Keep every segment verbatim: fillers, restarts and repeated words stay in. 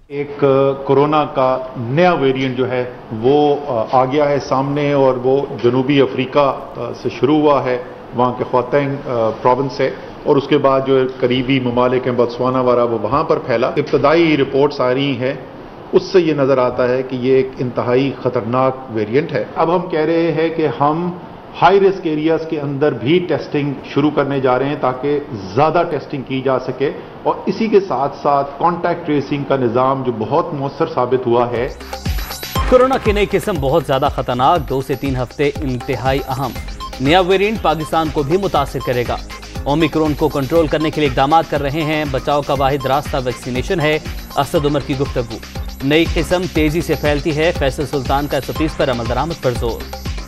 एक कोरोना का नया वेरिएंट जो है वो आ गया है सामने और वो जनूबी अफ्रीका से शुरू हुआ है, वहाँ के ख्वातैंग प्रोविंस से, और उसके बाद जो करीबी ममालिक हैं बोत्सवाना वाला वो वहाँ पर फैला। इब्तदाई रिपोर्ट्स आ रही हैं, उससे ये नज़र आता है कि ये एक इंतहाई ख़तरनाक वेरिएंट है। अब हम कह रहे हैं कि हम हाई रिस्क एरियाज के अंदर भी टेस्टिंग शुरू करने जा रहे हैं ताकि ज़्यादा टेस्टिंग की जा सके, और इसी के साथ साथ कॉन्टैक्ट ट्रेसिंग का निज़ाम जो बहुत मौसर साबित हुआ है। कोरोना की नई किस्म बहुत ज़्यादा खतरनाक, दो से तीन हफ्ते इंतहाई अहम। नया वेरिएंट पाकिस्तान को भी मुतासिर करेगा। ओमिक्रॉन को कंट्रोल करने के लिए इकदाम कर रहे हैं। बचाव का वाहिद रास्ता वैक्सीनेशन है। असद उमर की गुफ्तगू। नई किस्म तेजी से फैलती है। फैसल सुल्तान का एस ओ पीज़ पर अमल दरामद पर जोर।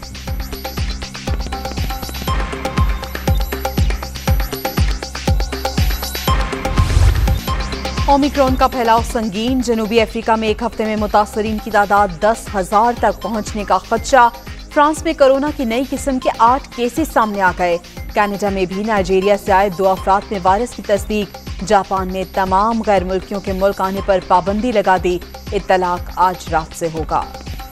ओमिक्रॉन का फैलाव संगीन। जनूबी अफ्रीका में एक हफ्ते में मुतासरीन की तादाद दस हजार तक पहुंचने का खदशा। फ्रांस में कोरोना की नई किस्म के आठ केसेस सामने आ गए। कनाडा में भी नाइजीरिया से आए दो अफराद में वायरस की तस्दीक। जापान में तमाम गैर मुल्कियों के मुल्क आने पर पाबंदी लगा दी। इत्तलाक आज रात से होगा।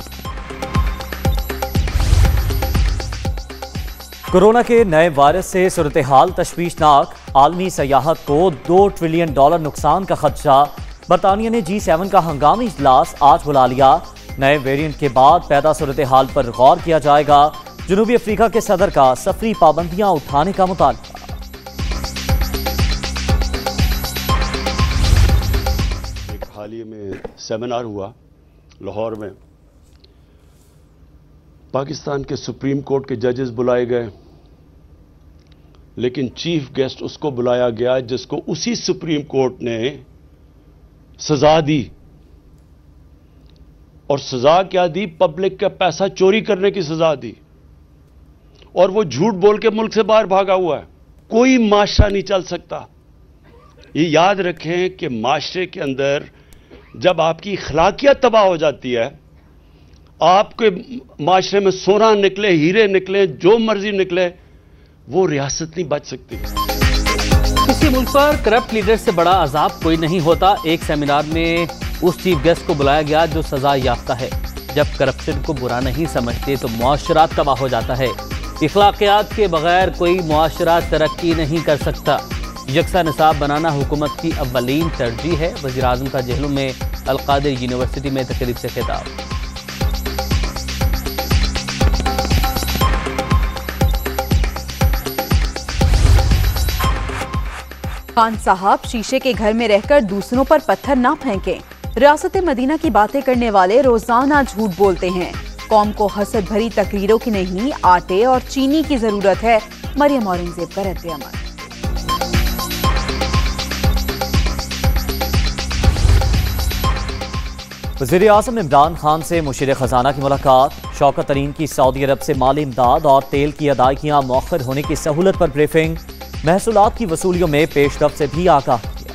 कोरोना के नए वायरस से सूरत हाल तशवीशनाक। आलमी सयाहत को दो ट्रिलियन डॉलर नुकसान का खदशा। बरतानिया ने जी सेवन का हंगामी इजलास आज बुला लिया। नए वेरिएंट के बाद पैदा सूरत हाल पर गौर किया जाएगा। जनूबी अफ्रीका के सदर का सफरी पाबंदियां उठाने का मुतालबा। एक हाल ही में सेमिनार हुआ लाहौर में, पाकिस्तान के सुप्रीम कोर्ट के जजेस बुलाए गए, लेकिन चीफ गेस्ट उसको बुलाया गया जिसको उसी सुप्रीम कोर्ट ने सजा दी। और सजा क्या दी? पब्लिक का पैसा चोरी करने की सजा दी, और वो झूठ बोल के मुल्क से बाहर भागा हुआ है। कोई माशरा नहीं चल सकता। ये याद रखें कि माशरे के अंदर जब आपकी अखलाकियत तबाह हो जाती है, आपके माशरे में सोना निकले, हीरे निकले, जो मर्जी निकले, वो रियासत नहीं बच सकती। किसी मुल्क पर करप्ट लीडर से बड़ा अजाब कोई नहीं होता। एक सेमिनार में उस चीफ गेस्ट को बुलाया गया जो सजा याफ्ता है। जब करप्शन को बुरा नहीं समझते तो मुआशरा तबाह हो जाता है। इखलाकियात के बगैर कोई मुआशरा तरक्की नहीं कर सकता। यकसा निसाब बनाना हुकूमत की अव्वलीन तरजीह है। वज़ीर आज़म का जहलुम में अल-कादिर यूनिवर्सिटी में तकरीब से खिताब। खान साहब, शीशे के घर में रहकर दूसरों पर पत्थर ना फेंकें। रियासत मदीना की बातें करने वाले रोजाना झूठ बोलते हैं। कौम को हसद भरी तकरीरों की नहीं, आटे और चीनी की जरूरत है। मरियम औरंगजेब का रद्द अमल। वज़ीर आज़म इमरान खान से मुशीर खजाना की मुलाकात। शौकत तरीन की सऊदी अरब से माली इमदाद और तेल की अदायगियां मौखर होने की सहूलत पर ब्रीफिंग। महसूलात की वसूलियों में पेशरफ से भी आगाह किया।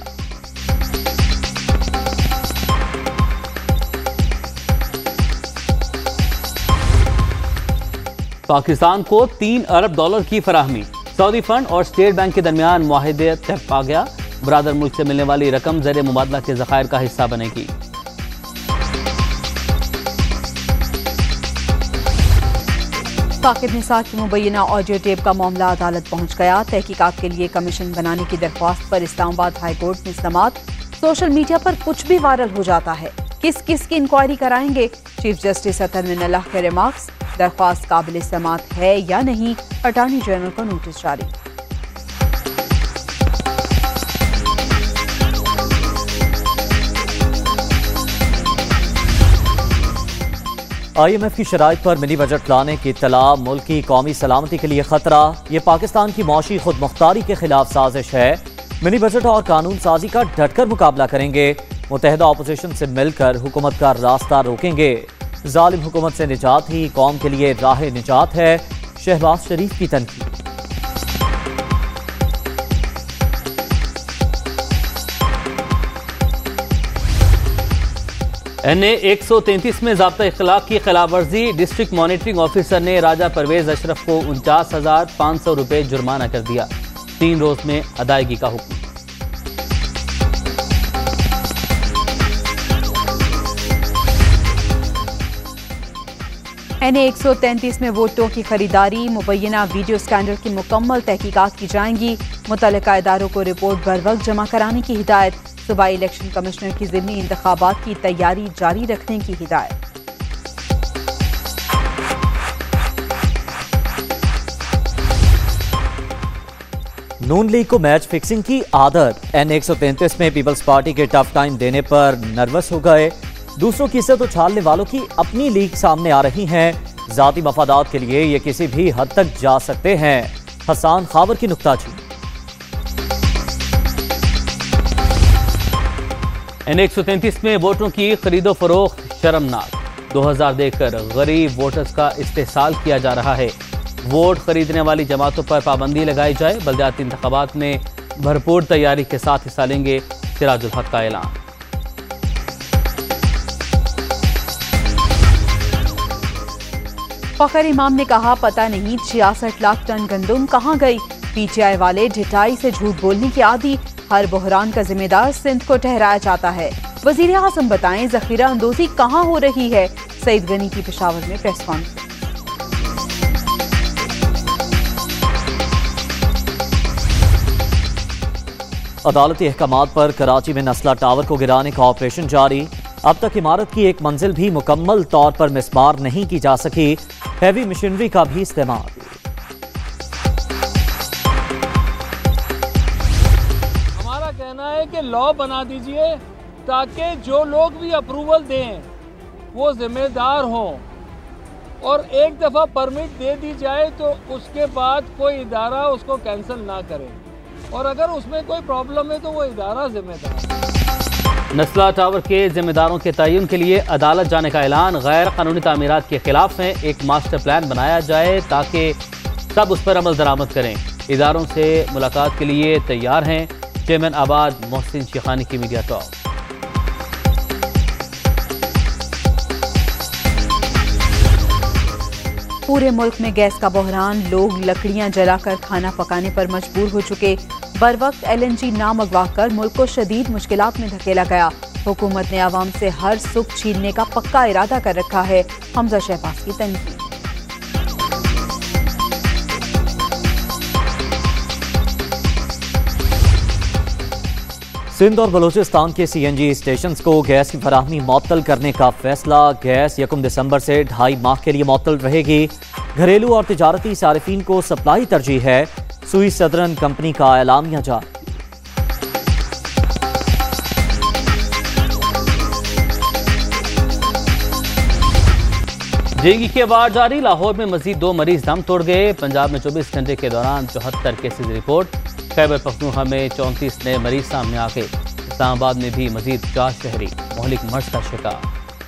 पाकिस्तान को तीन अरब डॉलर की फराहमी। सऊदी फंड और स्टेट बैंक के दरमियान मुआहिदे तय पा गया। बरादर मुल्क से मिलने वाली रकम ज़र मुबादला के ज़खायर का हिस्सा बनेगी। साकिब निसार की मुबैना ऑडियो टेप का मामला अदालत पहुंच गया। तहकीकात के लिए कमीशन बनाने की दरख्वास्त पर इस्लामाबाद हाई कोर्ट में समाअत। सोशल मीडिया पर कुछ भी वायरल हो जाता है, किस किस की इंक्वायरी कराएंगे? चीफ जस्टिस अतर मिनल्लाह के रिमार्क्स। दरख्वास्त काबिल समाअत है या नहीं? अटॉर्नी जनरल को नोटिस जारी। आई एम एफ की शराइत पर मिनी बजट लाने की इत्तला। मुल्क की कौमी सलामती के लिए खतरा। ये पाकिस्तान की मौशी खुद मुख्तारी के खिलाफ साजिश है। मिनी बजट और कानून साजी का डटकर मुकाबला करेंगे। मुत्तहिदा अपोजिशन से मिलकर हुकूमत का रास्ता रोकेंगे। जालिम हुकूमत से निजात ही कौम के लिए राह निजात है। शहबाज शरीफ की तनकीद। एन ए एक सौ तैंतीस में ज़ाब्ता इख्तिलाफ की खिलाफ वर्जी। डिस्ट्रिक्ट मॉनिटरिंग ऑफिसर ने राजा परवेज अशरफ को उनचास हजार पाँच सौ रुपये जुर्माना कर दिया। तीन रोज में अदायगी का हुक्म। एन ए एक सौ तैंतीस में वोटों की खरीदारी, मुबैना वीडियो स्कैंडल की मुकम्मल तहकीकात की जाएंगी। मुतल्लिका इदारों को रिपोर्ट बर वक्त जमा कराने की हिदायत। सूबाई इलेक्शन कमिश्नर की ज़िमनी इंतखाबात की तैयारी जारी रखने की हिदायत। नून लीग को मैच फिक्सिंग की आदत। एन एक सौ तैंतीस में पीपल्स पार्टी के टफ टाइम देने पर नर्वस हो गए। दूसरों की इज्जत उछालने वालों की अपनी लीग सामने आ रही हैं। जाती मफादात के लिए ये किसी भी हद तक जा सकते हैं। हसान खावर की नुक्ताचीन। एन एक सौ तैंतीस में वोटों की खरीदो फरोख्त शर्मनाक। दो हजार देकर गरीब वोटर्स का इस्तेहसाल किया जा रहा है। वोट खरीदने वाली जमातों पर पाबंदी लगाई जाए। बल्दियाती इंतखाबात में भरपूर तैयारी के साथ हिस्सा लेंगे, सिराजुल हक का ऐलान। फखर इमाम ने कहा, पता नहीं छियासठ लाख टन गंदुम कहां गई। पीटीआई वाले ढिठाई से झूठ बोलने की आदी। हर बहरान का जिम्मेदार सिंध को ठहराया जाता है। वजीर आजम बताएं जखीरा अंदोजी कहां हो रही है। सईद गनी की पेशावर में प्रेस कॉन्फ्रेंस। अदालती अहकामात पर कराची में नस्ला टावर को गिराने का ऑपरेशन जारी। अब तक इमारत की एक मंजिल भी मुकम्मल तौर पर मिसमार नहीं की जा सकी। हैवी मशीनरी का भी इस्तेमाल। हमारा कहना है कि लॉ बना दीजिए ताकि जो लोग भी अप्रूवल दें वो जिम्मेदार हों, और एक दफ़ा परमिट दे दी जाए तो उसके बाद कोई इदारा उसको कैंसिल ना करे, और अगर उसमें कोई प्रॉब्लम है तो वो इदारा जिम्मेदार है। नस्ला टावर के जिम्मेदारों के तयन के लिए अदालत जाने का ऐलान। गैर कानूनी तामीरात के खिलाफ में एक मास्टर प्लान बनाया जाए ताकि सब उस पर अमल दरामद करें। इदारों से मुलाकात के लिए तैयार हैं। चेयरमैन आबाद मोहसिन शेखानी की मीडिया टॉक। पूरे मुल्क में गैस का बहरान। लोग लकड़ियां जलाकर खाना पकाने पर मजबूर हो चुके। बर वक्त एल एन जी ना मंगवा कर मुल्क को शदीद मुश्किलात में धकेला गया। हुकूमत ने आवाम से हर सुख छीनने का पक्का इरादा कर रखा है। हमजा शहबाज की तनकीद। सिंध और बलूचिस्तान के सी एन जी स्टेशन को गैस की फराहमी मअतल करने का फैसला। गैस यकम दिसंबर से ढाई माह के लिए मअतल रहेगी। घरेलू और तिजारती सारिफीन को सप्लाई तरजीह है। सुई सदरन कंपनी का एलामिया जारी। डेंगू की अफवाह जारी। लाहौर में मजीद दो मरीज दम तोड़ गए। पंजाब में चौबीस घंटे के दौरान चौहत्तर केसेज रिपोर्ट। खैबर पख्तूनख्वा में चौंतीस नए मरीज सामने आ गए। इस्लामाबाद में भी मजीद चार शहरी मोहलिक मर्ज का शिकार।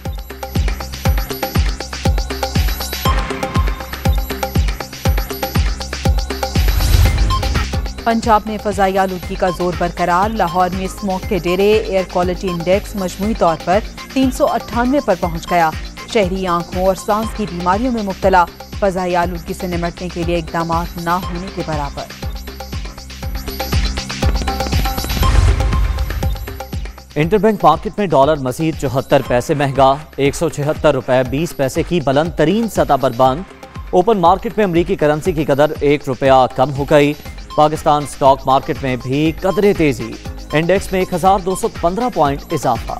पंजाब में फजाई आलूदगी का जोर बरकरार। लाहौर में स्मोक के डेरे। एयर क्वालिटी इंडेक्स मजमूई तौर पर तीन सौ अट्ठानवे पर पहुंच गया। शहरी आंखों और सांस की बीमारियों में मुब्तला। फजाई आलूदगी से निमटने के लिए इकदाम ना होने के बराबर। इंटरबैंक मार्केट में डॉलर मजीद चौहत्तर पैसे महंगा। एक सौ छिहत्तर रुपए बीस पैसे की बुलंद तरीन सतह पर बंद। ओपन मार्केट में अमरीकी करेंसी की कदर एक रुपया कम हो गई। पाकिस्तान स्टॉक मार्केट में भी कदरे तेजी। इंडेक्स में एक हजार दो सौ पंद्रह पॉइंट इजाफा।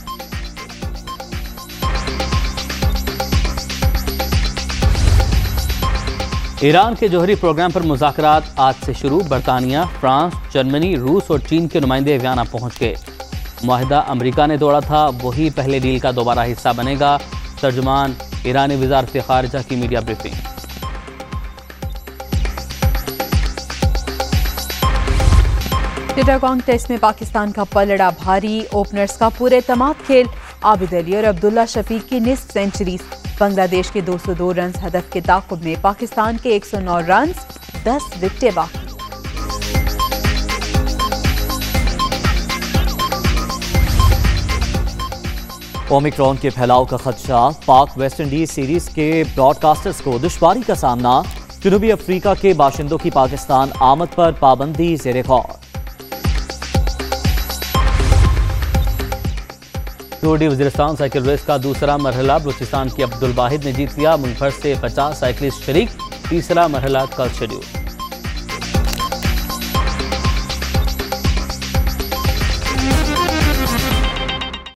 ईरान के जौहरी प्रोग्राम पर मुज़ाकरात आज से शुरू। बरतानिया, फ्रांस, जर्मनी, रूस और चीन के नुमाइंदे वियना पहुंच गए। मुआहिदा अमेरिका ने तोड़ा था, वही पहले डील का दोबारा हिस्सा बनेगा। तर्जुमान ईरानी वज़ारत ख़ारिजा की मीडिया ब्रीफिंग। चिटागोंग टेस्ट में पाकिस्तान का पलड़ा भारी। ओपनर्स का पूरे तमाम खेल। आबिद अली और अब्दुल्ला शफीक की निस्फ सेंचुरीज। बांग्लादेश के दो सौ दो रन हदफ के ताक़ुब में पाकिस्तान के एक सौ नौ रन, दस विकेटें बाकी। ओमिक्रॉन के फैलाव का खदशा। पाक वेस्ट इंडीज सीरीज के ब्रॉडकास्टर्स को दुश्वारी का सामना। जनूबी अफ्रीका के बाशिंदों की पाकिस्तान आमद पर पाबंदी ज़ेरे गौर। Tour de Waziristan cycle race का दूसरा मरहला बलूचिस्तान के अब्दुल वाहिद ने जीत लिया। मुल्क भर से पचास साइकिलिस्ट शरीक। तीसरा मरहला कल शेड्यूल।